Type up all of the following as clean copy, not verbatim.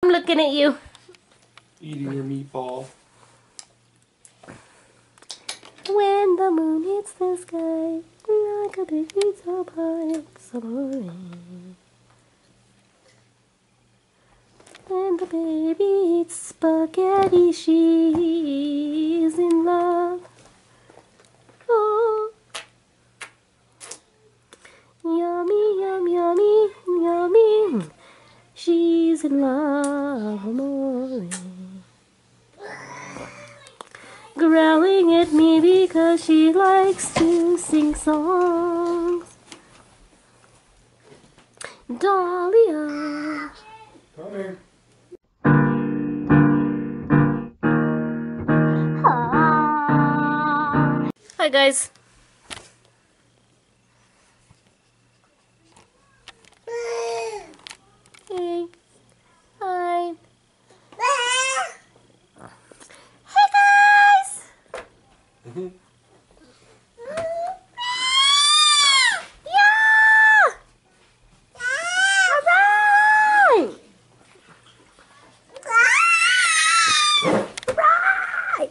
I'm looking at you. Eating your meatball. When the moon hits the sky, like a big pizza pie, it's so boring. When the baby eats spaghetti, she's in love. Oh, yummy, yum, yummy, yummy. She's in love, amore. Growling at me because she likes to sing songs. Dahlia. Come here. Hi guys. Hey. Hi. Hey guys. Yeah. All right. Right.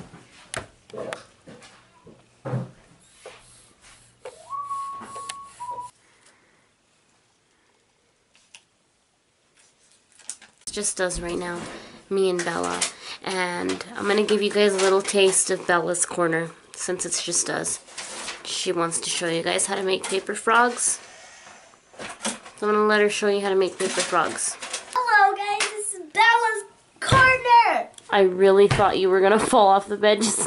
Just us right now, me and Bella, and I'm gonna give you guys a little taste of Bella's corner since it's just us. She wants to show you guys how to make paper frogs, so I'm gonna let her show you how to make paper frogs. Hello guys, this is Bella's corner. I really thought you were gonna fall off the bed just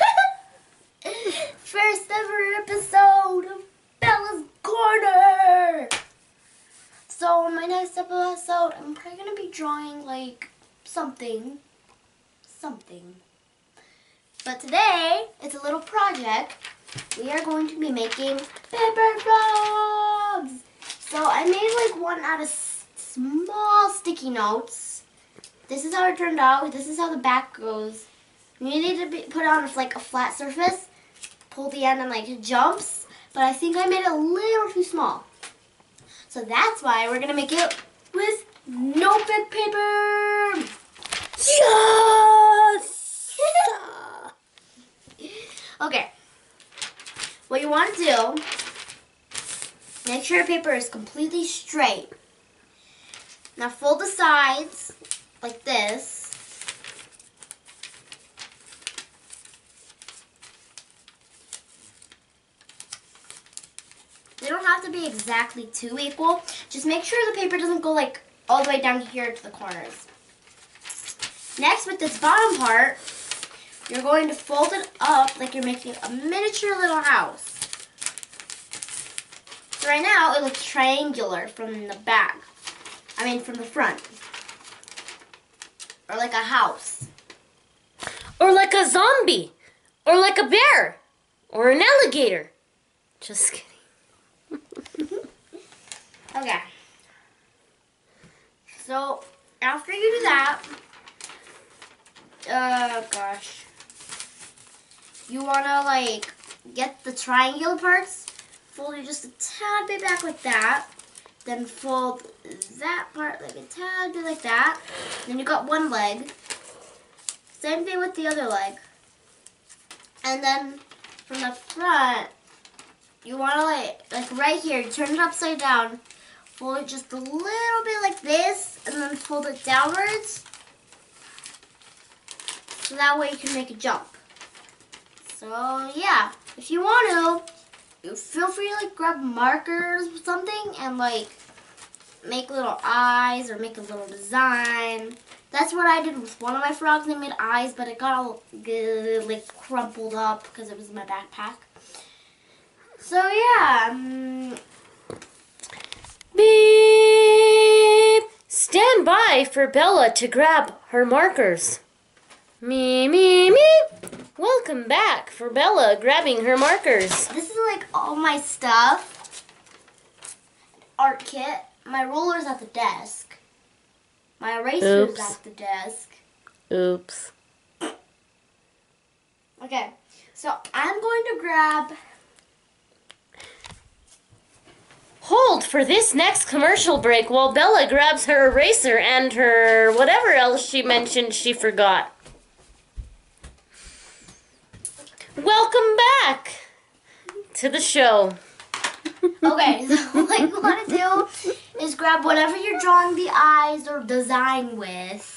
First ever episode of Bella's corner. So my next episode, I'm probably gonna be drawing like something. But today, it's a little project. We are going to be making paper frogs. So I made like one out of small sticky notes. This is how it turned out. This is how the back goes. You need to put it on like a flat surface. Pull the end and like it jumps. But I think I made it a little too small. So that's why we're going to make it with notebook paper. Yes! Okay. What you want to do, make sure your paper is completely straight. Now fold the sides like this. They don't have to be exactly two equal. Just make sure the paper doesn't go like all the way down here to the corners. Next, with this bottom part, you're going to fold it up like you're making a miniature little house. So right now, it looks triangular from the back. I mean, from the front. Or like a house. Or like a zombie. Or like a bear. Or an alligator. Just kidding. Okay. So, after you do that, gosh. You want to, like, get the triangular parts, fold it just a tad bit back like that, then fold that part like a tad bit like that, then you got one leg. Same thing with the other leg. And then from the front, you want to, like right here, you turn it upside down, fold it just a little bit like this, and then fold it downwards. So that way you can make a jump. So yeah, if you want to, feel free to like grab markers or something and like make little eyes or make a little design. That's what I did with one of my frogs. I made eyes, but it got all like crumpled up because it was in my backpack. So yeah. Beep! Stand by for Bella to grab her markers. Me, me, me. Welcome back for Bella grabbing her markers. This is like all my stuff. Art kit. My ruler's at the desk. My eraser's at the desk. Oops. Okay, so I'm going to grab... hold for this next commercial break while Bella grabs her eraser and her whatever else she mentioned she forgot. Welcome back to the show. Okay, so what you want to do is grab whatever you're drawing the eyes or design with.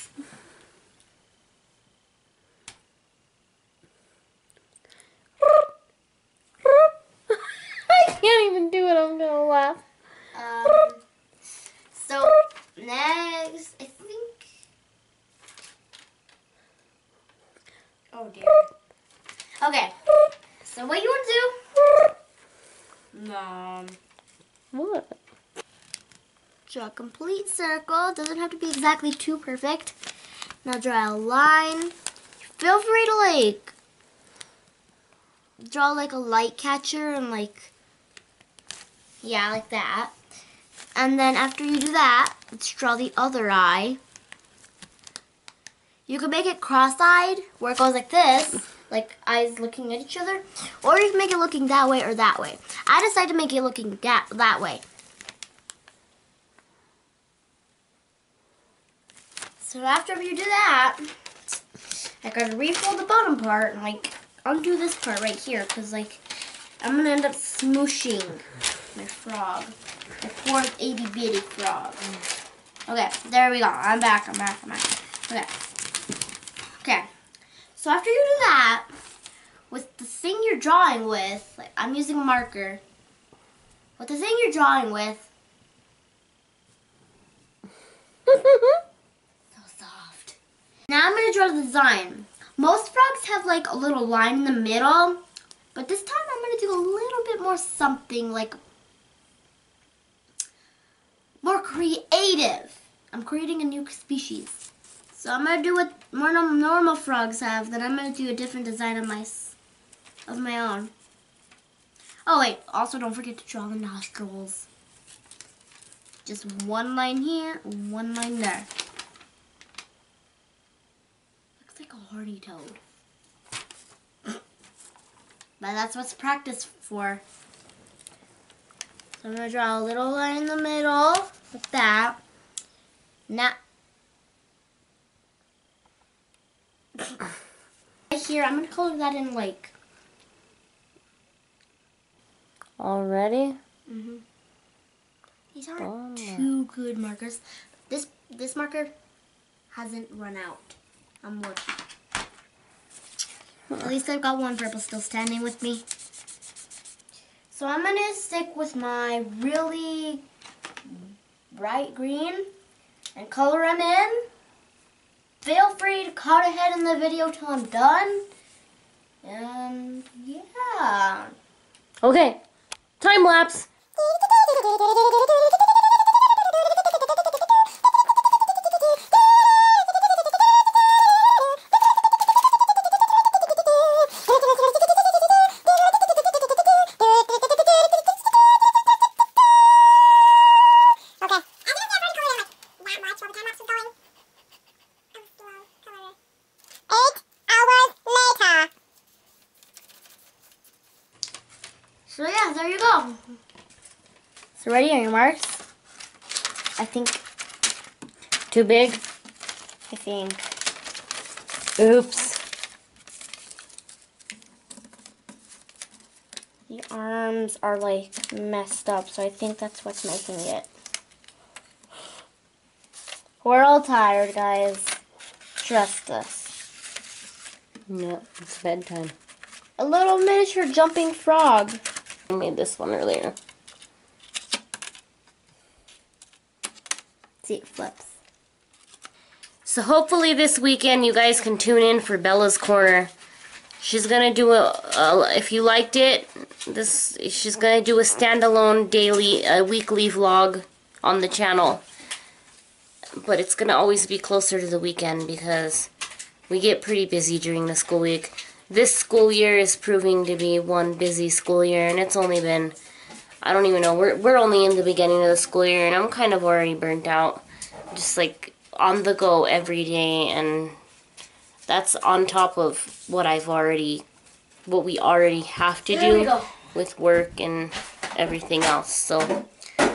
I can't even do it, I'm gonna laugh. So next, I think. Oh dear. Okay. So what you want to do? What? Draw a complete circle. Doesn't have to be exactly too perfect. Now draw a line. Feel free to like draw like a light catcher and like, yeah, like that. And then after you do that, let's draw the other eye. You can make it cross-eyed, where it goes like this, like eyes looking at each other, or you can make it looking that way or that way. I decided to make it looking that way. So after you do that, I gotta refold the bottom part and like undo this part right here, because like I'm gonna end up smooshing my frog. My poor itty bitty frog. Okay, there we go. I'm back. Okay. Okay. So after you do that, with the thing you're drawing with, like I'm using a marker. With the thing you're drawing with, so soft. Now I'm gonna draw the design. Most frogs have like a little line in the middle, but this time I'm gonna do a little bit more something like more creative. I'm creating a new species. So I'm gonna do what more normal frogs have, then I'm gonna do a different design of my own. Oh wait, also don't forget to draw the nostrils. Just one line here, one line there. Looks like a horny toad. But that's what's practice for. So I'm gonna draw a little line in the middle, like that. Now, right here, I'm gonna color that in like. Already? These aren't too good markers. This marker hasn't run out. I'm lucky. At least I've got one purple still standing with me. So I'm gonna stick with my really bright green and color them in. Feel free to cut ahead in the video till I'm done. And yeah. Okay, time lapse. So yeah, there you go. So ready on your marks? I think. Too big? I think. Oops. The arms are like messed up, so I think that's what's making it. We're all tired, guys. Trust us. No, it's bedtime. A little miniature jumping frog. I made this one earlier. See, it flips. So hopefully this weekend you guys can tune in for Bella's Corner. She's gonna do if you liked it, she's gonna do a standalone weekly vlog on the channel. But it's gonna always be closer to the weekend because we get pretty busy during the school week. This school year is proving to be one busy school year, and it's only been, I don't even know, we're only in the beginning of the school year, and I'm kind of already burnt out. Just like on the go every day, and that's on top of what we already have to do with work and everything else. So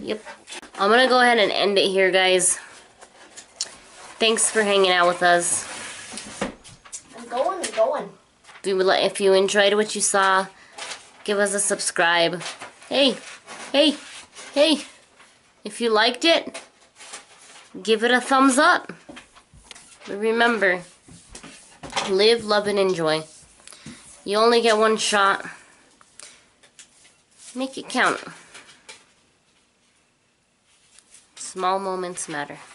Yep. I'm gonna go ahead and end it here, guys. Thanks for hanging out with us. I'm going. If you enjoyed what you saw, give us a subscribe. Hey, hey, hey. If you liked it, give it a thumbs up. But remember, live, love, and enjoy. You only get one shot. Make it count. Small moments matter.